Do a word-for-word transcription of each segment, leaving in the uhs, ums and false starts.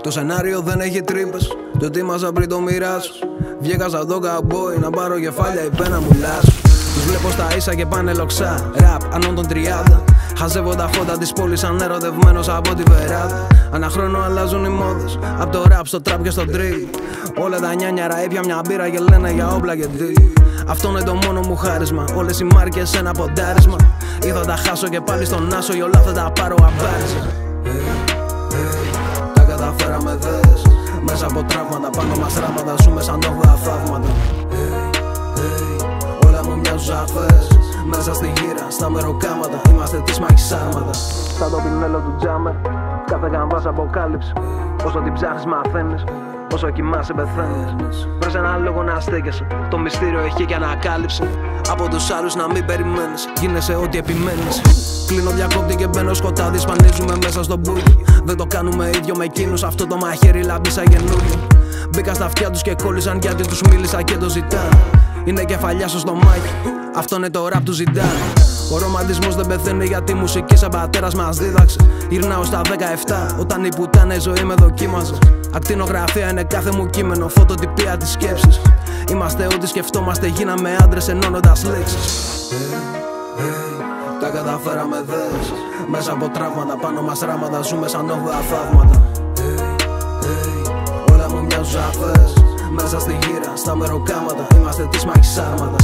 Το σενάριο δεν έχει τρύπες, το ετοίμασα πριν το μοιράσω. Βγήκα σαν τον καμπόι να πάρω κεφάλια, η πένα μου λάσω. Τους βλέπω στα ίσα και πάνε λοξά, ραπ ανών των τριάντα. Χαζεύω τα φώτα της πόλης σαν ερωτευμένος από τη βεράδα. Ανά χρόνο αλλάζουν οι μόδες, απ' το ραπ στο τραπ και στο τρίλ. Όλα τα νιάνιαρα έπια μια μπύρα και λένε για όπλα και τι. Αυτό είναι το μόνο μου χάρισμα, όλες οι μάρκες ένα ποντάρισμα. Ή θα τα χάσω και πάλι στον άσο, για όλα θα τα πάρω απάρισμα. Τα καταφέραμε δες, μέσα από τραύματα, πάνω μας ράματα, ζούμε σαν νόβα θαύματα. Όλα μου μοιάζουν σαφές, μέσα στη γύρα, στα μεροκάματα, είμαστε της μάχης άρματα. Σαν το πινέλο του Τζάμερ, κάθε καμπάς αποκάλυψη. Όσο την ψάχνεις μαθαίνεις, όσο κοιμάσαι πεθαίνεις. Βρες ένα λόγο να στέκεσαι, το μυστήριο έχει και ανακάλυψη. Από τους άλλους να μην περιμένεις, γίνεσαι ό,τι επιμένεις. Κλείνω διακόπτη και μπαίνω σκοτάδι, σπανίζουμε μέσα στο μπούκι. Δεν το κάνουμε ίδιο με εκείνους, αυτό το μαχαίρι λάμπει σαν καινούριο. Μπήκα στα αυτιά τους και κόλλησαν γιατί τους μίλησα και το ζητάνε. Είναι κεφαλιά στο στομάχι, αυτό είναι το ραπ του Ζιντάν. Ο ρομαντισμός δεν πεθαίνει γιατί η μουσική σαν πατέρας μας δίδαξε. Γυρνάω στα δεκαεπτά, όταν η πουτάνα η ζωή με δοκίμαζε. Ακτινογραφία είναι κάθε μου κείμενο, φωτοτυπία της σκέψης. Είμαστε ό,τι σκεφτόμαστε, γίναμε άντρες ενώνοντας λέξεις. Hey, hey, τα καταφέραμε δες, μέσα από τραύματα, πάνω μας ράματα, ζούμε σαν νόβα θαύματα. Hey, hey, όλα μου μοιάζουν σαφές, μέσα στη γύρα, στα μεροκάματα, είμαστε της μάχης άρματα.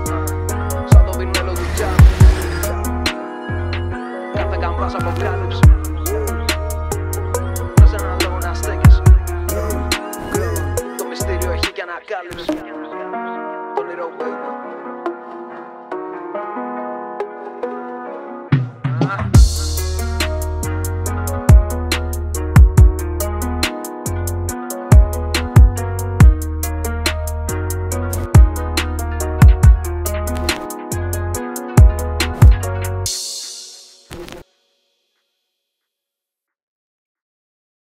Σαν το πινέλο του Τζάμερ, κάθε καμπάς αποκάλυψη.